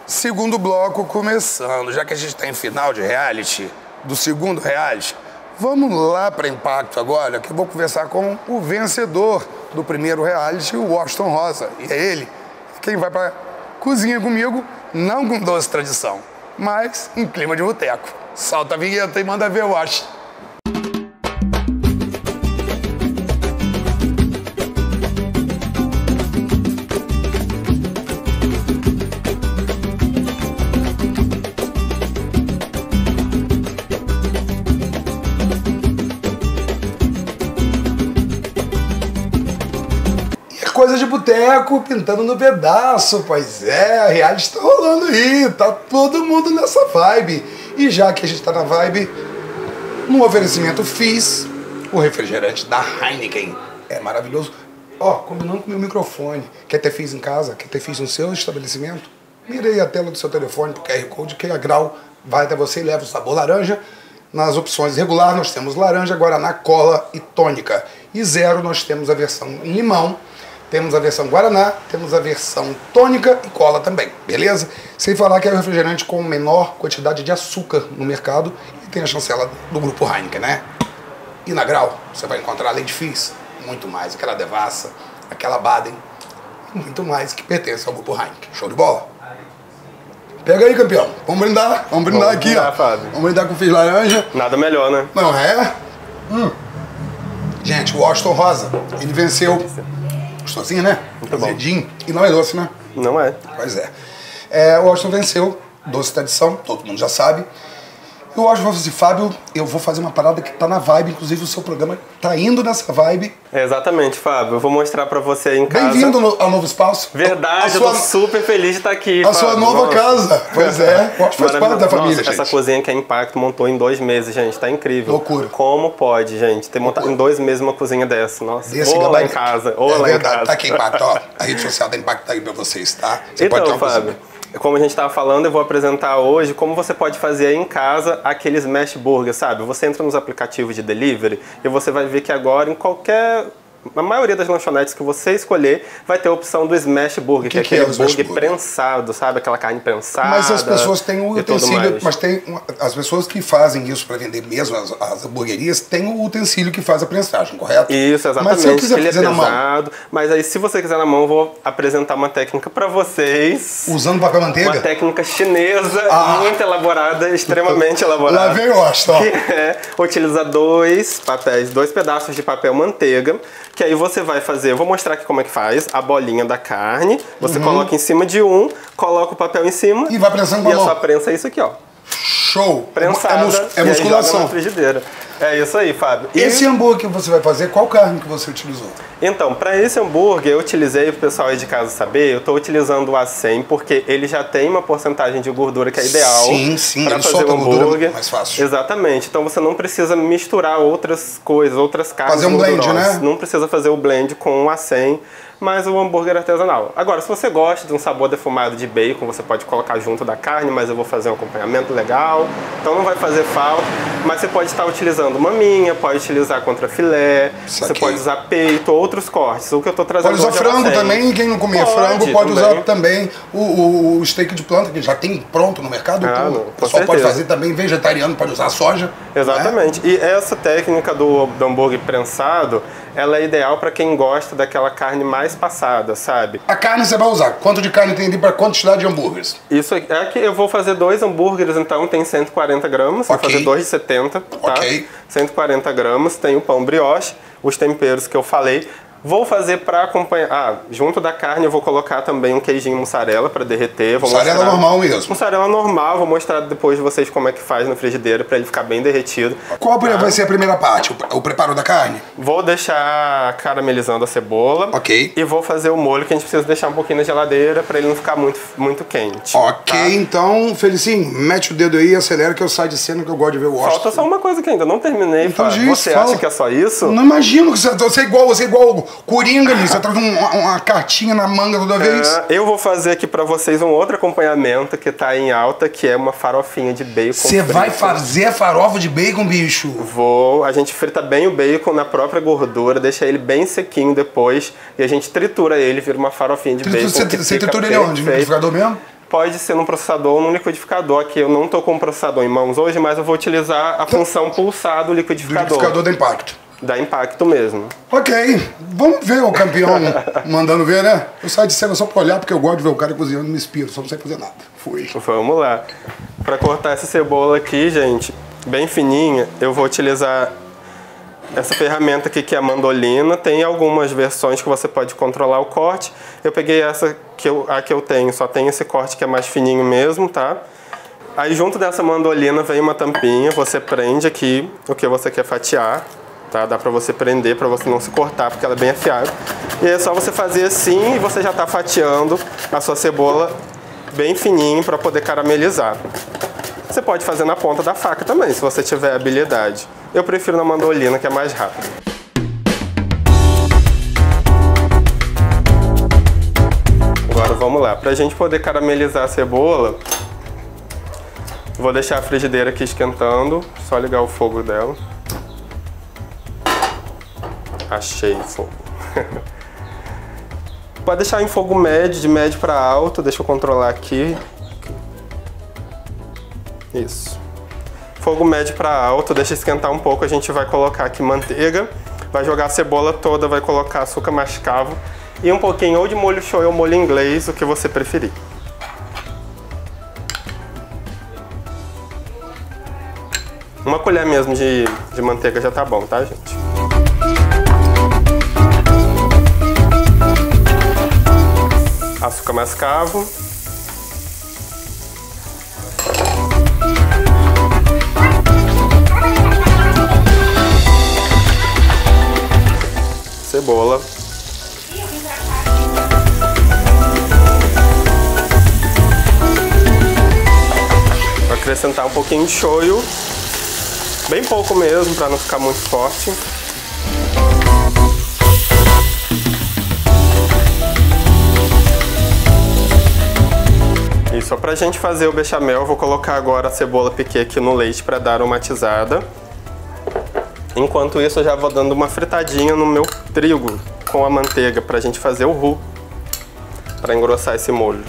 Segundo bloco começando, já que a gente está em final de reality, do segundo reality, vamos lá para Impacto agora, que eu vou conversar com o vencedor do primeiro reality, o Washington Rosa. E é ele quem vai para cozinha comigo, não com doce tradição, mas em clima de boteco. Solta a vinheta e manda ver, Washington. Coisa de boteco, pintando no pedaço, pois é, a reality tá rolando aí, tá todo mundo nessa vibe. E já que a gente tá na vibe, no oferecimento fiz o refrigerante da Heineken, é maravilhoso. Ó, combinando com o meu microfone, quer ter fiz em casa, quer ter fiz no seu estabelecimento? Mirei a tela do seu telefone pro QR Code, que a Grau vai até você e leva o sabor laranja. Nas opções regular nós temos laranja, guaraná, cola e tônica. E zero nós temos a versão em limão. Temos a versão Guaraná, temos a versão tônica e cola também, beleza? Sem falar que é o refrigerante com menor quantidade de açúcar no mercado e tem a chancela do grupo Heineken, né? E na Grau, você vai encontrar, além de Fizz, muito mais. Aquela Devassa, aquela Baden, muito mais que pertence ao grupo Heineken. Show de bola? Pega aí, campeão. Vamos brindar aqui, ó. Fábio. Vamos brindar com Fizz laranja. Nada melhor, né? Não é? Gente, o Washington Rosa, ele venceu... Gostosinho, né? Muito bom. Azedinho. E não é doce, né? Não é. Pois é. O Washington venceu, doce tradição, todo mundo já sabe. E o Washington falou assim, Fábio, eu vou fazer uma parada que tá na vibe, inclusive o seu programa tá indo nessa vibe. É exatamente, Fábio. Eu vou mostrar pra você aí em casa. Bem-vindo ao novo espaço. Verdade, eu tô super feliz de estar aqui, A sua nova casa. Pois é. O Washington faz parte da família, gente. Essa cozinha que é Impacto montou em 2 meses, gente. Tá incrível. Loucura. Como pode, gente, ter montado em 2 meses uma cozinha dessa? Nossa. Ou lá em casa. Ou lá em casa. Tá aqui Impacto, ó. A rede social da Impacto tá aí pra vocês, tá? Você então, pode ter uma Fábio, como a gente estava falando, eu vou apresentar hoje como você pode fazer aí em casa aqueles smash burgers, sabe? Você entra nos aplicativos de delivery e você vai ver que agora a maioria das lanchonetes que você escolher vai ter a opção do smash burger, que é aquele burger prensado, sabe? Aquela carne prensada. Mas as pessoas têm o utensílio, mas tem as pessoas que fazem isso para vender mesmo, as hamburguerias, tem o utensílio que faz a prensagem, correto? Isso, exatamente. Mas se eu quiser ele fazer é na mão. Mas aí, se você quiser na mão, eu vou apresentar uma técnica para vocês. Usando papel manteiga? Uma técnica chinesa, muito elaborada, extremamente elaborada. Lá vem o Washington. Que é utilizar 2 pedaços de papel manteiga, que aí você vai fazer, eu vou mostrar aqui como é que faz, a bolinha da carne, você coloca em cima de coloca o papel em cima e vai prensando com a mão. E a sua prensa é isso aqui, ó. Show! Prensada, é musculação. Na frigideira. É isso aí, Fábio. Esse hambúrguer que você vai fazer, qual carne que você utilizou? Então, para esse hambúrguer, eu utilizei, pro pessoal aí de casa saber, eu tô utilizando o A100 porque ele já tem uma porcentagem de gordura que é ideal para fazer o hambúrguer. Mais fácil. Exatamente. Então você não precisa misturar outras coisas, outras carnes. Fazer um blend, né? Não precisa fazer o blend com o A100. Mas o hambúrguer artesanal. Agora, se você gosta de um sabor defumado de bacon, você pode colocar junto da carne, mas eu vou fazer um acompanhamento legal, então não vai fazer falta. Mas você pode estar utilizando maminha, pode utilizar contra filé, você pode usar peito, outros cortes. O que eu estou trazendo pode usar frango também, quem não comer frango pode usar também o steak de planta, que já tem pronto no mercado. O pessoal pode fazer também, vegetariano pode usar soja. Exatamente. Né? E essa técnica do hambúrguer prensado, ela é ideal para quem gosta daquela carne mais passada, sabe? A carne você vai usar. Quanto de carne tem ali para quantidade de hambúrgueres? Isso é que eu vou fazer 2 hambúrgueres, então tem 140 gramas. Vou fazer 2 de 70, tá? 140 gramas. Tem o pão brioche, os temperos que eu falei. Vou fazer para acompanhar. Junto da carne eu vou colocar também um queijinho mussarela para derreter. Mussarela normal mesmo? Mussarela normal. Vou mostrar depois de vocês como é que faz na frigideira para ele ficar bem derretido. Qual vai ser a primeira parte? O preparo da carne? Vou deixar caramelizando a cebola. E vou fazer o molho que a gente precisa deixar um pouquinho na geladeira para ele não ficar muito quente. Então, Felicinho, mete o dedo aí e acelera que eu saio de cena que eu gosto de ver o Washington. Falta só uma coisa que ainda não terminei. Então, você acha que é só isso? Não imagino que você é igual Coringa, você traz uma cartinha na manga toda vez. Eu vou fazer aqui pra vocês um outro acompanhamento que tá em alta, que é uma farofinha de bacon. Você vai fazer a farofa de bacon, bicho? Vou. A gente frita bem o bacon na própria gordura, deixa ele bem sequinho depois e a gente tritura ele, vira uma farofinha de bacon. Você tritura ele onde? No liquidificador mesmo? pode ser num processador ou num liquidificador. Aqui eu não estou com o processador em mãos hoje, mas eu vou utilizar a função pulsar do liquidificador. Do liquidificador da Impacto. Da Impacto mesmo. Ok, vamos ver o campeão mandando ver, né? Eu saio de cena só pra olhar, porque eu gosto de ver o cara cozinhando e me inspiro, só não sei fazer nada. Fui. Vamos lá. Para cortar essa cebola aqui, gente, bem fininha, eu vou utilizar essa ferramenta aqui que é a mandolina. Tem algumas versões que você pode controlar o corte. Eu peguei essa a que eu tenho, só tem esse corte que é mais fininho mesmo, tá? Aí junto dessa mandolina vem uma tampinha, você prende aqui o que você quer fatiar, tá? Dá pra você prender, pra você não se cortar, porque ela é bem afiada. E aí é só você fazer assim e você já tá fatiando a sua cebola bem fininho para poder caramelizar. Você pode fazer na ponta da faca também, se você tiver habilidade. Eu prefiro na mandolina, que é mais rápido. Agora vamos lá. Pra gente poder caramelizar a cebola, vou deixar a frigideira aqui esquentando. Só ligar o fogo dela. Achei o fogo. Pode deixar em fogo médio, de médio para alto. Deixa eu controlar aqui. Isso. Fogo médio para alto, deixa esquentar um pouco. A gente vai colocar aqui manteiga. Vai jogar a cebola toda, vai colocar açúcar mascavo. E um pouquinho ou de molho shoyu ou molho inglês, o que você preferir. Uma colher mesmo de manteiga já tá bom, tá, gente? Açúcar mascavo. Cebola. Vou acrescentar um pouquinho de shoyu. Bem pouco mesmo, para não ficar muito forte. Isso, pra gente fazer o bechamel, eu vou colocar agora a cebola piquê aqui no leite para dar uma matizada. Enquanto isso, eu já vou dando uma fritadinha no meu trigo com a manteiga pra gente fazer o roux, para engrossar esse molho.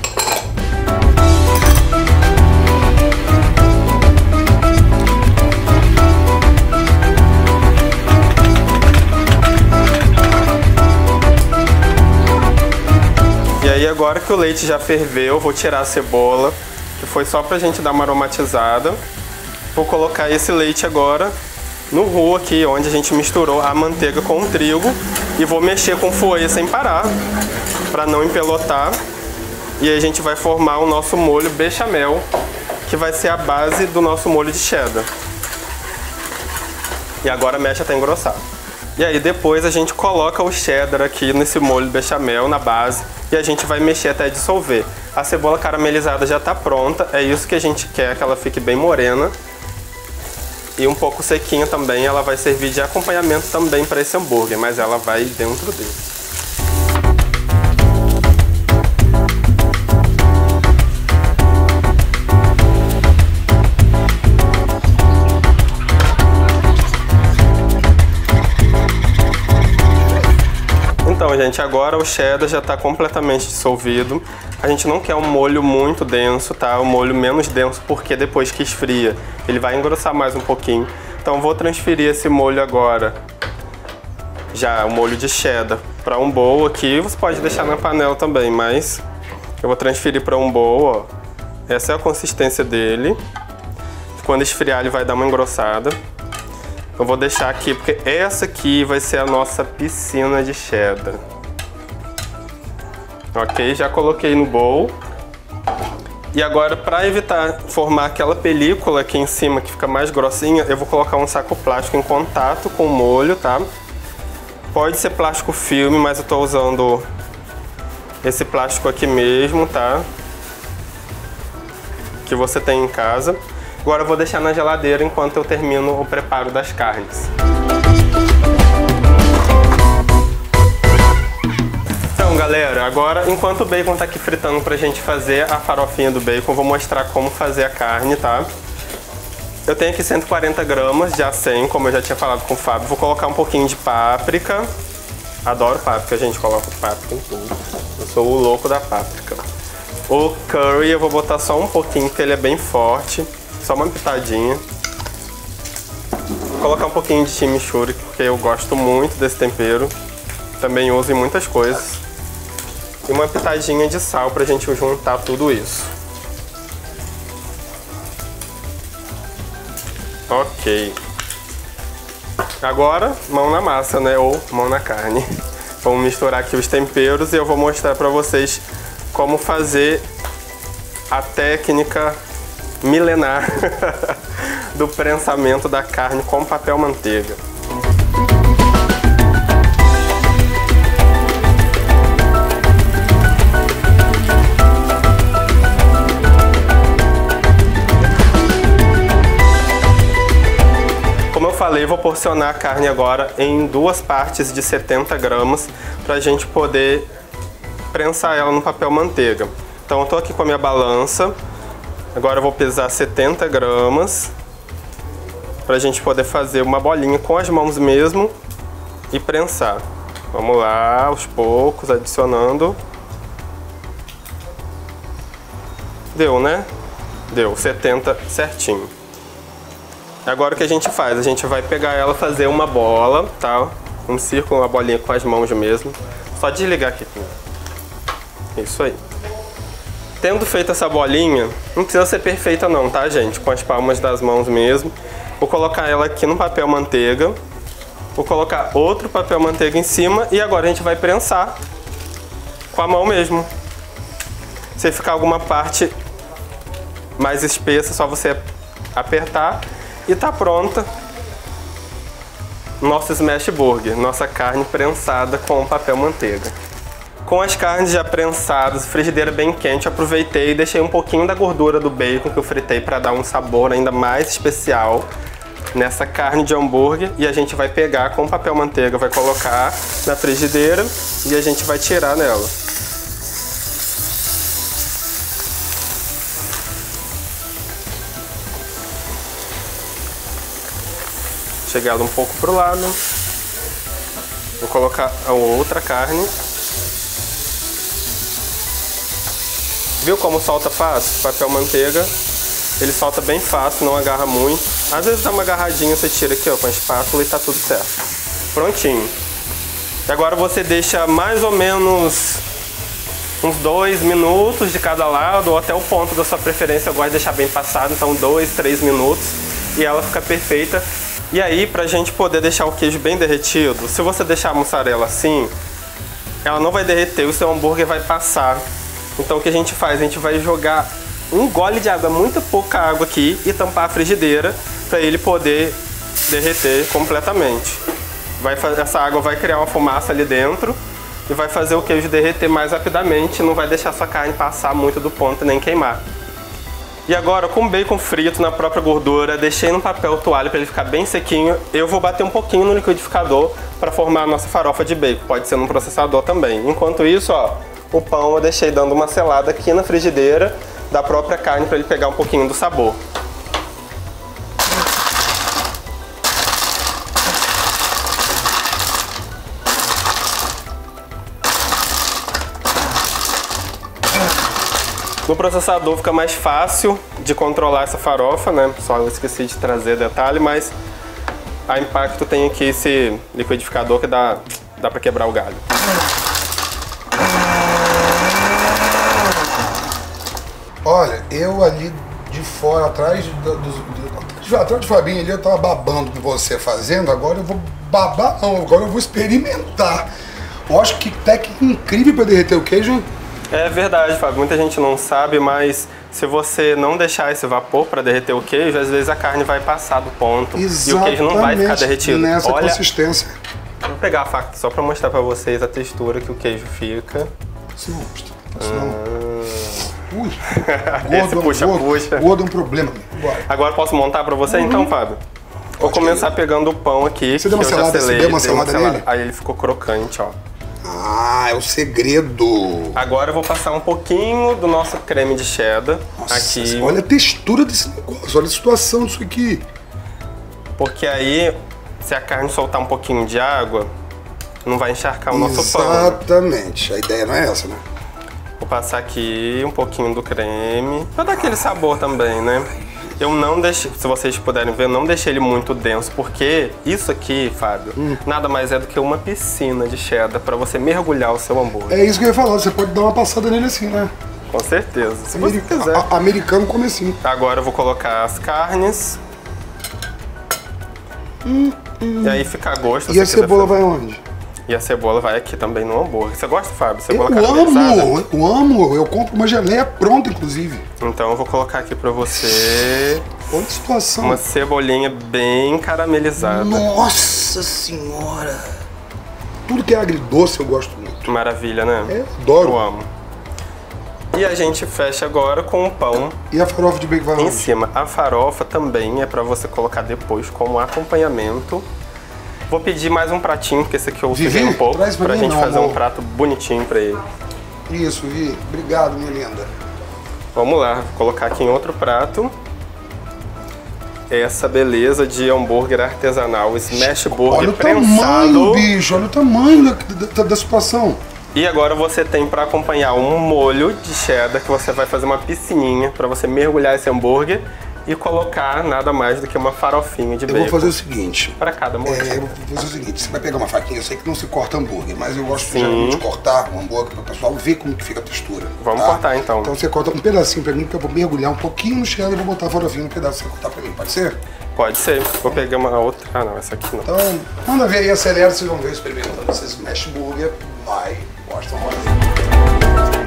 E aí agora que o leite já ferveu, eu vou tirar a cebola, que foi só pra gente dar uma aromatizada. Vou colocar esse leite agora no roux aqui, onde a gente misturou a manteiga com o trigo, e vou mexer com o fouet sem parar, para não empelotar. E aí a gente vai formar o nosso molho bechamel, que vai ser a base do nosso molho de cheddar. E agora mexe até engrossar. E aí depois a gente coloca o cheddar aqui nesse molho bechamel na base, e a gente vai mexer até dissolver. A cebola caramelizada já está pronta, é isso que a gente quer, que ela fique bem morena. E um pouco sequinha também, ela vai servir de acompanhamento também para esse hambúrguer, mas ela vai dentro dele. Então, gente, agora o cheddar já está completamente dissolvido. A gente não quer um molho muito denso, tá? Um molho menos denso, porque depois que esfria, ele vai engrossar mais um pouquinho. Então, vou transferir esse molho agora, já o molho de cheddar, para um bowl aqui. Você pode deixar na panela também, mas eu vou transferir para um bowl, ó. Essa é a consistência dele. Quando esfriar, ele vai dar uma engrossada. Eu vou deixar aqui, porque essa aqui vai ser a nossa piscina de cheddar. Ok, já coloquei no bowl. E agora, para evitar formar aquela película aqui em cima que fica mais grossinha, eu vou colocar um saco plástico em contato com o molho, tá? Pode ser plástico filme, mas eu tô usando esse plástico aqui mesmo, tá? Que você tem em casa. Agora eu vou deixar na geladeira enquanto eu termino o preparo das carnes. Então, galera, agora enquanto o bacon tá aqui fritando pra gente fazer a farofinha do bacon, eu vou mostrar como fazer a carne, tá? Eu tenho aqui 140 gramas de acém, como eu já tinha falado com o Fábio. Vou colocar um pouquinho de páprica. Adoro páprica, gente, coloco páprica em tudo. Eu sou o louco da páprica. O curry eu vou botar só um pouquinho, porque ele é bem forte. Só uma pitadinha. Vou colocar um pouquinho de chimichurri, porque eu gosto muito desse tempero. Também uso em muitas coisas. E uma pitadinha de sal pra gente juntar tudo isso. Ok. Agora, mão na massa, né? Ou mão na carne. Vamos misturar aqui os temperos e eu vou mostrar pra vocês como fazer a técnica milenar do prensamento da carne com papel manteiga. Como eu falei, vou porcionar a carne agora em duas partes de 70 gramas para a gente poder prensar ela no papel manteiga. Então eu tô aqui com a minha balança. Agora eu vou pesar 70 gramas para a gente poder fazer uma bolinha com as mãos mesmo e prensar. Vamos lá, aos poucos, adicionando. Deu, né? Deu, 70 certinho. Agora o que a gente faz? A gente vai pegar ela, fazer uma bola, tá? Um círculo, uma bolinha com as mãos mesmo. Só desligar aqui. Isso aí. Tendo feito essa bolinha, não precisa ser perfeita não, tá, gente? Com as palmas das mãos mesmo. Vou colocar ela aqui no papel manteiga. Vou colocar outro papel manteiga em cima e agora a gente vai prensar com a mão mesmo. Se ficar alguma parte mais espessa, é só você apertar e tá pronta nosso smash burger, nossa carne prensada com papel manteiga. Com as carnes já prensadas, frigideira bem quente, aproveitei e deixei um pouquinho da gordura do bacon que eu fritei para dar um sabor ainda mais especial nessa carne de hambúrguer. E a gente vai pegar com papel manteiga, vai colocar na frigideira e a gente vai tirar nela. Chegar ela um pouco pro lado. Vou colocar a outra carne. Viu como solta fácil? Papel manteiga, ele solta bem fácil, não agarra muito. Às vezes dá uma agarradinha, você tira aqui ó, com a espátula e tá tudo certo. Prontinho. E agora você deixa mais ou menos uns 2 minutos de cada lado, ou até o ponto da sua preferência. Eu gosto de deixar bem passado, então 2, 3 minutos. E ela fica perfeita. E aí, pra gente poder deixar o queijo bem derretido, se você deixar a mussarela assim, ela não vai derreter, o seu hambúrguer vai passar. Então o que a gente faz? A gente vai jogar um gole de água, muito pouca água aqui, e tampar a frigideira para ele poder derreter completamente. Essa água vai criar uma fumaça ali dentro e vai fazer o queijo derreter mais rapidamente, não vai deixar sua carne passar muito do ponto nem queimar. E agora, com o bacon frito na própria gordura, deixei no papel toalha para ele ficar bem sequinho. Eu vou bater um pouquinho no liquidificador para formar a nossa farofa de bacon. Pode ser no processador também. Enquanto isso, ó, o pão eu deixei dando uma selada aqui na frigideira da própria carne para ele pegar um pouquinho do sabor. No processador fica mais fácil de controlar essa farofa, né? Só eu esqueci de trazer detalhe, mas a Impacto tem aqui esse liquidificador que dá para quebrar o galho. Olha, eu ali de fora, atrás do Fabinho ali, eu tava babando com você fazendo, agora eu vou babar não, agora eu vou experimentar. Eu acho que técnica incrível para derreter o queijo. É verdade, Fábio, muita gente não sabe, mas se você não deixar esse vapor para derreter o queijo, às vezes a carne vai passar do ponto. Exatamente, e o queijo não vai ficar derretido. Nessa consistência. Vou pegar a faca só para mostrar para vocês a textura que o queijo fica. Isso não mostra. Isso não. Ui, gordo, puxa. Gordo é um problema. Bora. Agora posso montar para você então, Fábio? Vou começar pegando o pão aqui. Você deu uma selada, você deu uma selada nele? Aí ele ficou crocante, ó. Ah, é o segredo. Agora eu vou passar um pouquinho do nosso creme de cheddar. Nossa, aqui. Olha a textura desse negócio, olha a situação disso aqui. Porque aí, se a carne soltar um pouquinho de água, não vai encharcar o nosso pão. Exatamente, a ideia não é essa, né? Vou passar aqui um pouquinho do creme, pra dar aquele sabor também, né? Eu não deixei, se vocês puderem ver, eu não deixei ele muito denso, porque isso aqui, Fábio, nada mais é do que uma piscina de cheddar pra você mergulhar o seu hambúrguer. É isso que eu ia falar, você pode dar uma passada nele assim, né? Com certeza, se você quiser. Americano come assim. Agora eu vou colocar as carnes. E aí fica a gosto. E a cebola vai onde? E a cebola vai aqui também no hambúrguer. Você gosta, Fábio? Cebola Eu caramelizada? amo. Eu compro uma geleia pronta, inclusive. Então eu vou colocar aqui pra você Olha a situação. uma cebolinha bem caramelizada. Nossa senhora! Tudo que é agridoce eu gosto muito. Maravilha, né? É, adoro. Eu amo. E a gente fecha agora com o pão E a farofa de bacon vai em onde? cima. A farofa também é pra você colocar depois como acompanhamento. Vou pedir mais um pratinho, porque esse aqui eu sujei um pouco, traz pra mim, gente meu fazer amor. um prato bonitinho pra ele. Isso, Vi. Obrigado, minha linda. Vamos lá, vou colocar aqui em outro prato essa beleza de hambúrguer artesanal, smash burger Olha o prensado. tamanho, bicho. Olha o tamanho da situação. E agora você tem para acompanhar um molho de cheddar que você vai fazer uma piscininha para você mergulhar esse hambúrguer e colocar nada mais do que uma farofinha de Eu bacon. vou fazer o seguinte. Para cada molho. Eu vou fazer o seguinte, você vai pegar uma faquinha, eu sei que não se corta hambúrguer, mas eu gosto Sim. geralmente de cortar o hambúrguer para o pessoal ver como que fica a textura. Vamos tá? cortar, então. Então você corta um pedacinho para mim, que eu vou mergulhar um pouquinho no cheddar e vou botar a farofinha no pedaço pra você cortar para mim, pode ser? Pode ser. Vou pegar uma outra. Ah, não, essa aqui não. Então, manda ver aí, acelera, vocês vão ver experimentando esse smash burger. Vai, gostam mais.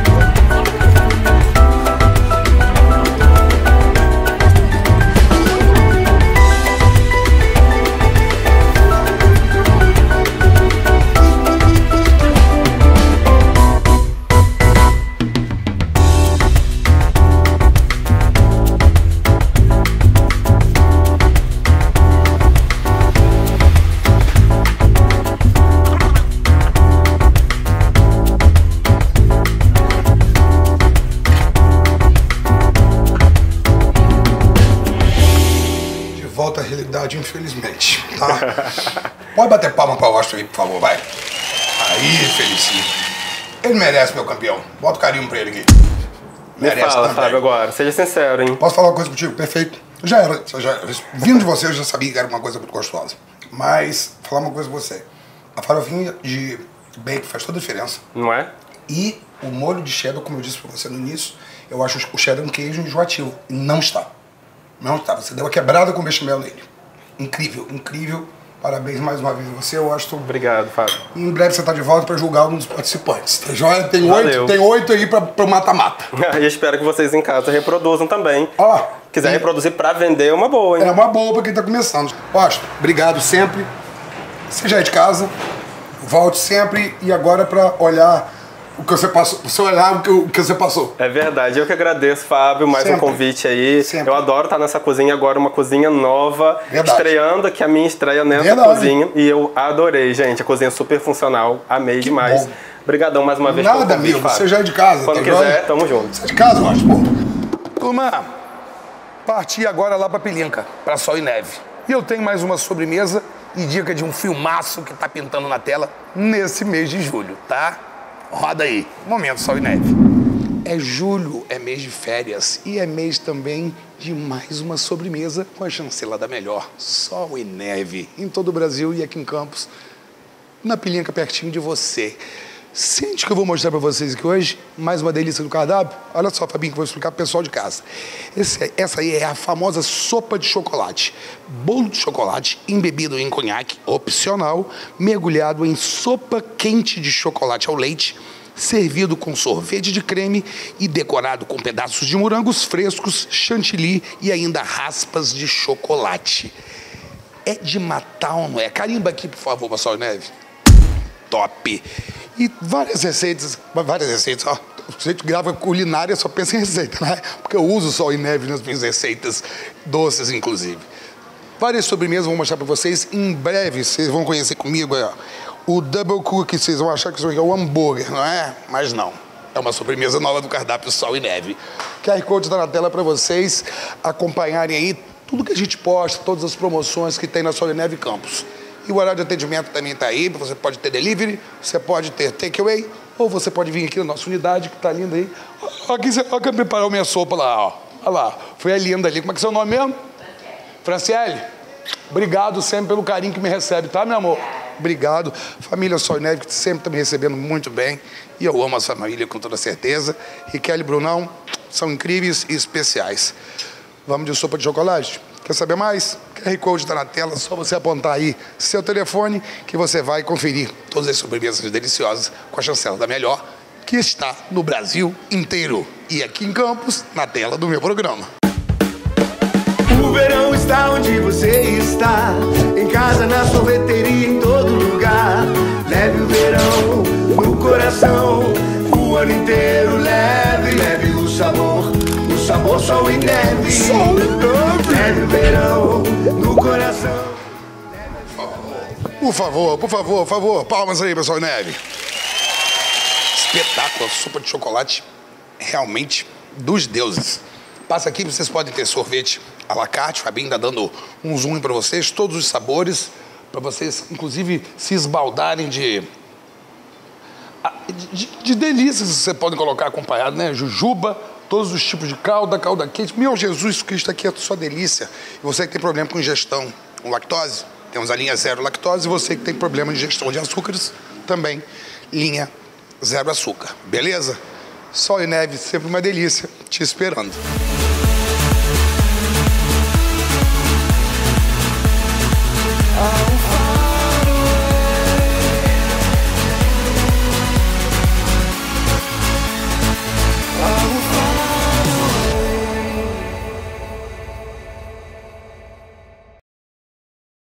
Volta à realidade, infelizmente, tá? Pode bater palma pra Washington aí, por favor, vai. Aí, Felicinho. Ele merece, meu campeão. Bota o carinho pra ele aqui. Me fala, Fábio, agora. Seja sincero, hein? Posso falar uma coisa contigo? Perfeito. Vindo de você, eu já sabia que era uma coisa muito gostosa. Mas, falar uma coisa com você. A farofinha de bacon faz toda a diferença. Não é? E o molho de cheddar, como eu disse pra você no início, eu acho o cheddar um queijo enjoativo. E não está. Não está. Você deu uma quebrada com bechamel nele. Incrível, incrível. Parabéns mais uma vez a você, eu acho. Obrigado, Fábio. Em breve você está de volta para julgar um dos participantes. Tá joia? Tem Valeu. oito aí para o mata-mata. E espero que vocês em casa reproduzam também. Ó, Quiser reproduzir pra vender, é uma boa, hein? é uma boa para quem está começando. Washington, obrigado sempre. Seja aí de casa, volte sempre. E agora para olhar o que você passou, você olhar o que você passou. É verdade, eu que agradeço, Fábio, mais Sempre. um convite aí. Sempre. Eu adoro estar nessa cozinha agora, uma cozinha nova, Verdade. estreando aqui a minha estreia nessa Verdade. cozinha. E eu adorei, gente, a cozinha super funcional, amei demais. bom. Obrigadão mais uma vez pelo Nada, convite, amigo, Fábio. você já é de casa. Quando tá quiser, joia? tamo junto. Você é de casa, Washington? Turma, parti agora lá pra Pilinca, pra Sol e Neve. E eu tenho mais uma sobremesa e dica de um filmaço que tá pintando na tela nesse mês de julho, tá? Roda aí. Momento Sol e Neve. É julho, é mês de férias e é mês também de mais uma sobremesa com a chancela da melhor. Sol e Neve em todo o Brasil e aqui em Campos, na Pilinca pertinho de você. Sente que eu vou mostrar para vocês aqui hoje mais uma delícia do cardápio. Olha só, Fabinho, que eu vou explicar pro pessoal de casa. Essa aí é a famosa sopa de chocolate. Bolo de chocolate embebido em conhaque, opcional, mergulhado em sopa quente de chocolate ao leite, servido com sorvete de creme e decorado com pedaços de morangos frescos, chantilly e ainda raspas de chocolate. É de matar ou não é? Carimba aqui, por favor, Sol e Neve. Top! E várias receitas, ó. A gente grava culinária, só pensa em receita, né? Porque eu uso Sol e Neve nas minhas receitas, doces inclusive. Várias sobremesas vou mostrar pra vocês. Em breve, vocês vão conhecer comigo, ó, o Double Cookie. Vocês vão achar que isso aqui é o hambúrguer, não é? Mas não. É uma sobremesa nova do cardápio Sol e Neve. O QR Code está na tela para vocês acompanharem aí tudo que a gente posta, todas as promoções que tem na Sol e Neve Campos. E o horário de atendimento também está aí. Você pode ter delivery, você pode ter takeaway ou você pode vir aqui na nossa unidade, que tá linda aí. Aqui eu preparou minha sopa lá, ó. Olha lá, foi a linda ali. Como é que é seu nome mesmo? Franciele. Obrigado sempre pelo carinho que me recebe, tá, meu amor? Obrigado. Família Sol e Neve, que sempre está me recebendo muito bem. E eu amo essa família com toda certeza. Riquelme e Brunão são incríveis e especiais. Vamos de sopa de chocolate? Quer saber mais? QR Code está na tela, só você apontar aí seu telefone que você vai conferir todas as sobremesas deliciosas com a chancela da Melhor, que está no Brasil inteiro. E aqui em Campos, na tela do meu programa. O verão está onde você está, em casa, na sorveteria, em todo lugar. Leve o verão no coração, o ano inteiro. Leve o sabor sol e neve. Leve o verão no coração. Por favor, palmas aí, pessoal Neve. Espetáculo, sopa de chocolate realmente dos deuses. Passa aqui, vocês podem ter sorvete à la carte, o Fabinho tá dando um zoom para vocês, todos os sabores, para vocês, inclusive, se esbaldarem de delícias que vocês podem colocar acompanhado, né? Jujuba, todos os tipos de calda quente. Meu Jesus Cristo, aqui é só delícia. E você que tem problema com ingestão com lactose, temos a linha zero lactose. E você que tem problema de ingestão de açúcares, também linha zero açúcar. Beleza? Sol e Neve, sempre uma delícia, te esperando. Há um